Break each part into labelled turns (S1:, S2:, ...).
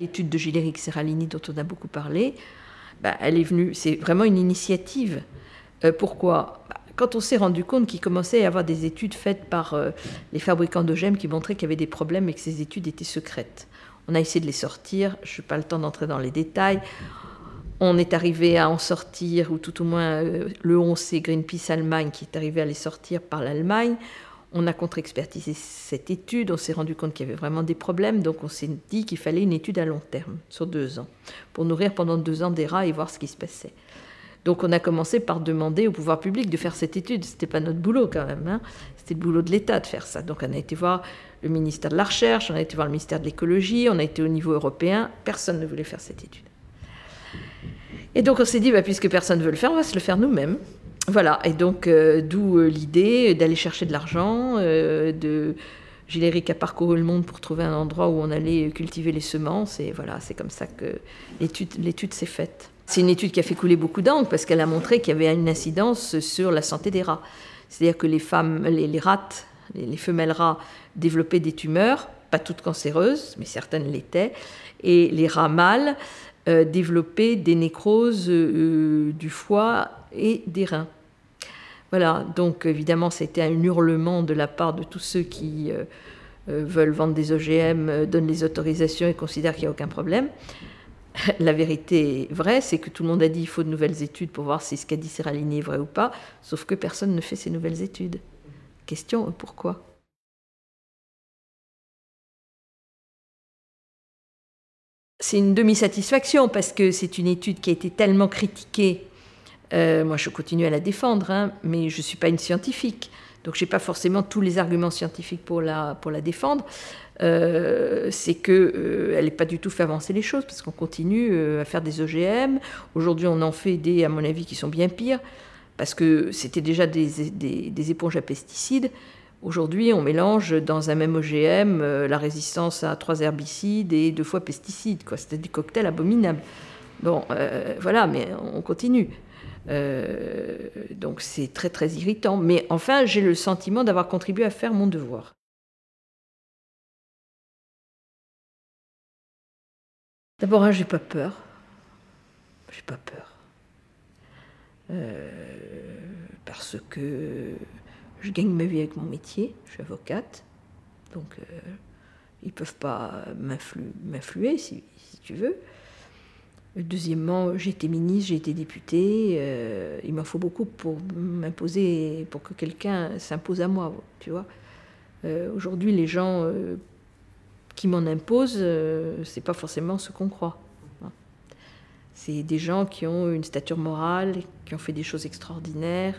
S1: L'étude de Giléric-Seralini dont on a beaucoup parlé, elle est venue, c'est vraiment une initiative. Pourquoi ? Quand on s'est rendu compte qu'il commençait à y avoir des études faites par les fabricants d'OGM qui montraient qu'il y avait des problèmes et que ces études étaient secrètes. On a essayé de les sortir, je n'ai pas le temps d'entrer dans les détails. On est arrivé à en sortir, ou tout au moins le 11, c'est Greenpeace Allemagne qui est arrivé à les sortir par l'Allemagne. On a contre-expertisé cette étude, on s'est rendu compte qu'il y avait vraiment des problèmes, donc on s'est dit qu'il fallait une étude à long terme, sur 2 ans, pour nourrir pendant 2 ans des rats et voir ce qui se passait. Donc on a commencé par demander au pouvoir public de faire cette étude. Ce n'était pas notre boulot quand même, hein. C'était le boulot de l'État de faire ça. Donc on a été voir le ministère de la Recherche, on a été voir le ministère de l'Écologie, on a été au niveau européen, personne ne voulait faire cette étude. Et donc on s'est dit, puisque personne ne veut le faire, on va se le faire nous-mêmes. Voilà, et donc d'où l'idée d'aller chercher de l'argent, Giléric a parcouru le monde pour trouver un endroit où on allait cultiver les semences, et voilà, c'est comme ça que l'étude s'est faite. C'est une étude qui a fait couler beaucoup d'encre parce qu'elle a montré qu'il y avait une incidence sur la santé des rats. C'est-à-dire que les femelles rats développaient des tumeurs, pas toutes cancéreuses, mais certaines l'étaient, et les rats mâles développaient des nécroses du foie et des reins. Voilà, donc évidemment, c'était un hurlement de la part de tous ceux qui veulent vendre des OGM, donnent les autorisations et considèrent qu'il n'y a aucun problème. La vérité vraie, c'est que tout le monde a dit qu'il faut de nouvelles études pour voir si ce qu'a dit Seralini est vrai ou pas, sauf que personne ne fait ces nouvelles études. Question, pourquoi ? C'est une demi-satisfaction parce que c'est une étude qui a été tellement critiquée. Moi, je continue à la défendre, hein, mais je ne suis pas une scientifique. Donc, je n'ai pas forcément tous les arguments scientifiques pour la défendre. C'est qu'elle n'est pas du tout fait avancer les choses, parce qu'on continue à faire des OGM. Aujourd'hui, on en fait des, à mon avis, qui sont bien pires, parce que c'était déjà des éponges à pesticides. Aujourd'hui, on mélange dans un même OGM la résistance à 3 herbicides et 2 fois pesticides. C'était des cocktails abominables. Bon, voilà, mais on continue. Donc c'est très très irritant. Mais enfin, j'ai le sentiment d'avoir contribué à faire mon devoir. D'abord, j'ai pas peur. J'ai pas peur. Parce que je gagne ma vie avec mon métier. Je suis avocate. Donc, ils peuvent pas m'influer, si tu veux. Deuxièmement, j'ai été ministre, j'ai été députée. Il m'en faut beaucoup pour m'imposer, pour que quelqu'un s'impose à moi, tu vois. Aujourd'hui, les gens qui m'en imposent, c'est pas forcément ce qu'on croit. C'est des gens qui ont une stature morale, qui ont fait des choses extraordinaires,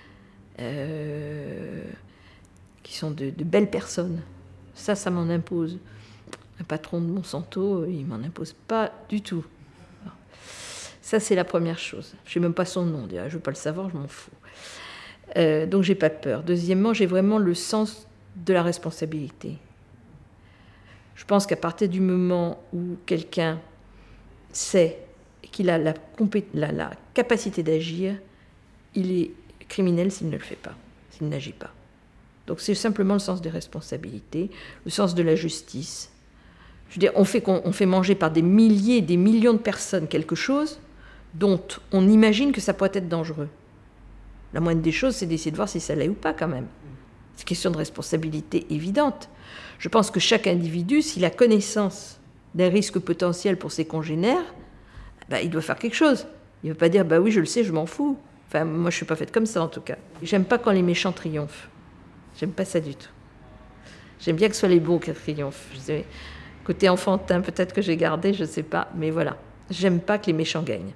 S1: qui sont de belles personnes. Ça m'en impose. Un patron de Monsanto, il m'en impose pas du tout. Ça, c'est la première chose. Je ne sais même pas son nom, je ne veux pas le savoir, je m'en fous. Donc, je n'ai pas peur. Deuxièmement, j'ai vraiment le sens de la responsabilité. Je pense qu'à partir du moment où quelqu'un sait qu'il a la capacité d'agir, il est criminel s'il ne le fait pas, s'il n'agit pas. Donc, c'est simplement le sens des responsabilités, le sens de la justice. Je veux dire, on fait manger par des milliers, des millions de personnes quelque chose dont on imagine que ça pourrait être dangereux. La moindre des choses, c'est d'essayer de voir si ça l'est ou pas, quand même. C'est une question de responsabilité évidente. Je pense que chaque individu, s'il a connaissance d'un risque potentiel pour ses congénères, il doit faire quelque chose. Il ne veut pas dire, oui, je le sais, je m'en fous. Enfin, moi, je ne suis pas faite comme ça, en tout cas. J'aime pas quand les méchants triomphent. J'aime pas ça du tout. J'aime bien que ce soit les bons qui triomphent. Je sais, côté enfantin, peut-être que j'ai gardé, je ne sais pas. Mais voilà, j'aime pas que les méchants gagnent.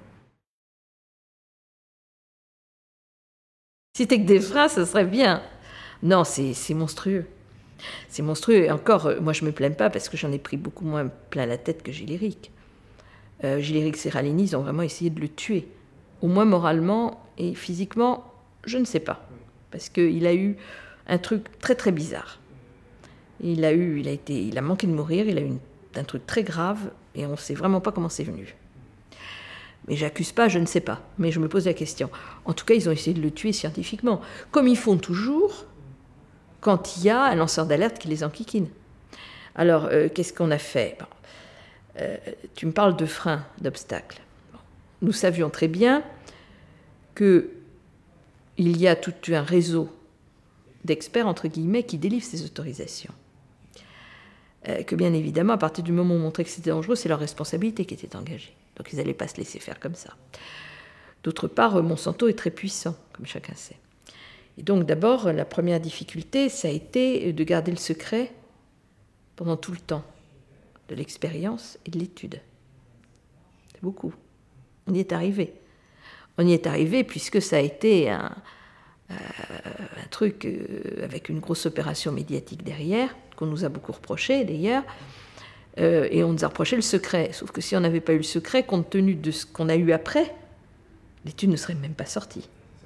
S1: Si c'était que des phrases, ce serait bien. Non, c'est monstrueux. C'est monstrueux. Et encore, moi, je ne me plains pas parce que j'en ai pris beaucoup moins plein la tête que Giléric. Giléric-Seralini, ils ont vraiment essayé de le tuer. Au moins moralement et physiquement, je ne sais pas. Parce qu'il a eu un truc très très bizarre. Il a manqué de mourir, il a eu un truc très grave et on ne sait vraiment pas comment c'est venu. Mais j'accuse pas, je ne sais pas. Mais je me pose la question. En tout cas, ils ont essayé de le tuer scientifiquement. Comme ils font toujours quand il y a un lanceur d'alerte qui les enquiquine. Alors, qu'est-ce qu'on a fait ? Tu me parles de freins, d'obstacles. Nous savions très bien qu'il y a tout un réseau d'experts, entre guillemets, qui délivrent ces autorisations. Que bien évidemment, à partir du moment où on montrait que c'était dangereux, c'est leur responsabilité qui était engagée. Donc ils n'allaient pas se laisser faire comme ça. D'autre part, Monsanto est très puissant, comme chacun sait. Et donc d'abord, la première difficulté, ça a été de garder le secret pendant tout le temps de l'expérience et de l'étude. C'est beaucoup. On y est arrivé. On y est arrivé puisque ça a été un truc avec une grosse opération médiatique derrière, qu'on nous a beaucoup reproché d'ailleurs, et on nous a reproché le secret. Sauf que si on n'avait pas eu le secret, compte tenu de ce qu'on a eu après, l'étude ne serait même pas sortie.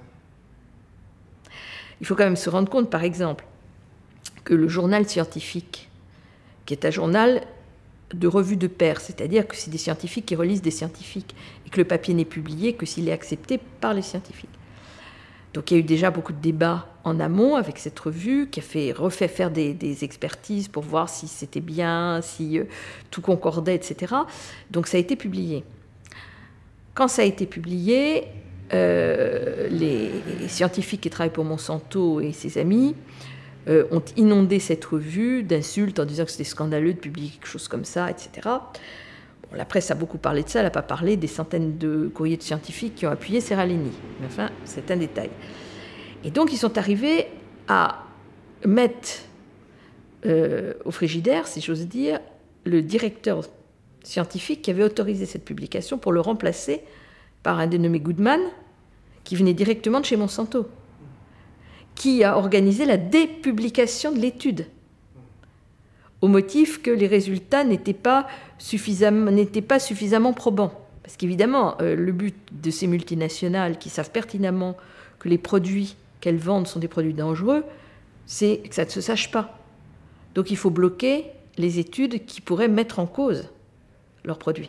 S1: Il faut quand même se rendre compte, par exemple, que le journal scientifique, qui est un journal de revue de pairs, c'est-à-dire que c'est des scientifiques qui relisent des scientifiques, et que le papier n'est publié que s'il est accepté par les scientifiques. Donc il y a eu déjà beaucoup de débats en amont avec cette revue qui a refait faire des expertises pour voir si c'était bien, si tout concordait, etc. Donc ça a été publié. Quand ça a été publié, les scientifiques qui travaillent pour Monsanto et ses amis ont inondé cette revue d'insultes en disant que c'était scandaleux de publier quelque chose comme ça, etc. Bon, la presse a beaucoup parlé de ça, elle n'a pas parlé des centaines de courriers de scientifiques qui ont appuyé Seralini. Mais enfin, c'est un détail. Et donc, ils sont arrivés à mettre au frigidaire, si j'ose dire, le directeur scientifique qui avait autorisé cette publication pour le remplacer par un dénommé Goodman, qui venait directement de chez Monsanto, qui a organisé la dépublication de l'étude, au motif que les résultats n'étaient pas suffisamment probants. Parce qu'évidemment, le but de ces multinationales qui savent pertinemment que les produits qu'elles vendent sont des produits dangereux, c'est que ça ne se sache pas. Donc il faut bloquer les études qui pourraient mettre en cause leurs produits.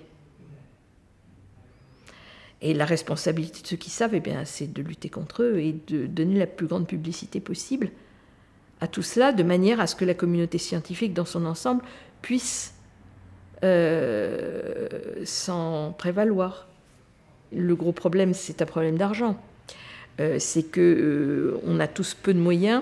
S1: Et la responsabilité de ceux qui savent, eh bien, c'est de lutter contre eux et de donner la plus grande publicité possible à tout cela, de manière à ce que la communauté scientifique dans son ensemble puisse s'en prévaloir. Le gros problème, c'est un problème d'argent. C'est qu'on a tous peu de moyens,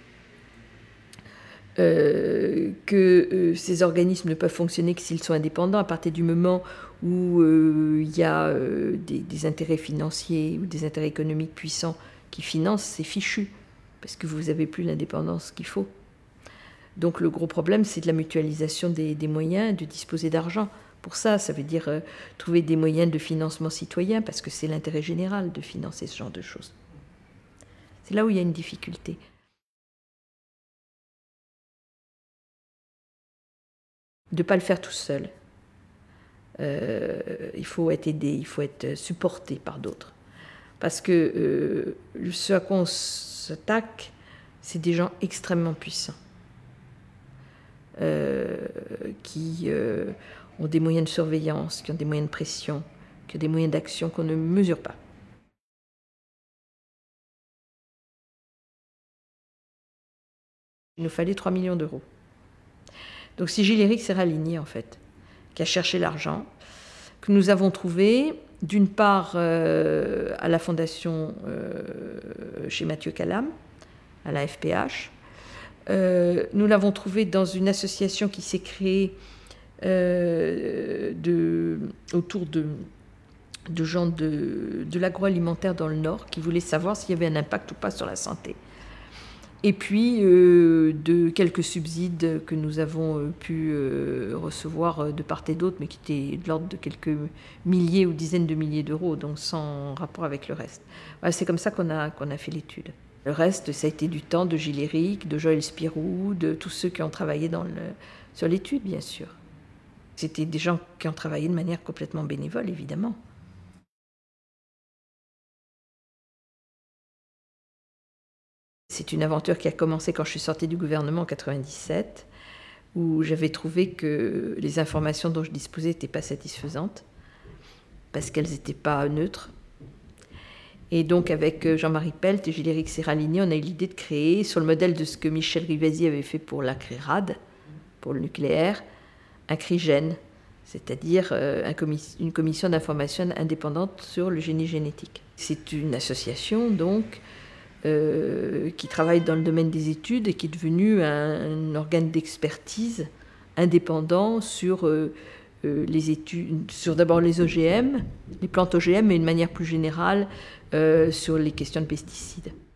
S1: que ces organismes ne peuvent fonctionner que s'ils sont indépendants à partir du moment où il y a des intérêts financiers ou des intérêts économiques puissants qui financent, c'est fichu, parce que vous n'avez plus l'indépendance qu'il faut. Donc le gros problème, c'est de la mutualisation des moyens, de disposer d'argent. Pour ça, ça veut dire trouver des moyens de financement citoyen, parce que c'est l'intérêt général de financer ce genre de choses. C'est là où il y a une difficulté. De ne pas le faire tout seul. Il faut être aidé, il faut être supporté par d'autres. Parce que ce à quoi on s'attaque, c'est des gens extrêmement puissants, qui ont des moyens de surveillance, qui ont des moyens de pression, qui ont des moyens d'action qu'on ne mesure pas. Il nous fallait 3 millions d'euros. Donc c'est Gilles Éric Seralini, en fait, qui a cherché l'argent, que nous avons trouvé, d'une part à la fondation chez Mathieu Calam, à la FPH. Nous l'avons trouvé dans une association qui s'est créée autour de gens de l'agroalimentaire dans le Nord, qui voulaient savoir s'il y avait un impact ou pas sur la santé. Et puis de quelques subsides que nous avons pu recevoir de part et d'autre, mais qui étaient de l'ordre de quelques milliers ou dizaines de milliers d'euros, donc sans rapport avec le reste. Voilà, c'est comme ça qu'on a fait l'étude. Le reste, ça a été du temps de Gilles Éric, de Joël Spirou, de tous ceux qui ont travaillé sur l'étude, bien sûr. C'était des gens qui ont travaillé de manière complètement bénévole, évidemment. C'est une aventure qui a commencé quand je suis sortie du gouvernement en 1997, où j'avais trouvé que les informations dont je disposais n'étaient pas satisfaisantes, parce qu'elles n'étaient pas neutres. Et donc avec Jean-Marie Pelt et Gilles Éric Seralini, on a eu l'idée de créer, sur le modèle de ce que Michel Rivasi avait fait pour la CRIRAD, pour le nucléaire, un CRIGEN, c'est-à-dire une commission d'information indépendante sur le génie génétique. C'est une association donc qui travaille dans le domaine des études et qui est devenue un organe d'expertise indépendant sur les études, sur d'abord les OGM, les plantes OGM, mais d'une manière plus générale sur les questions de pesticides.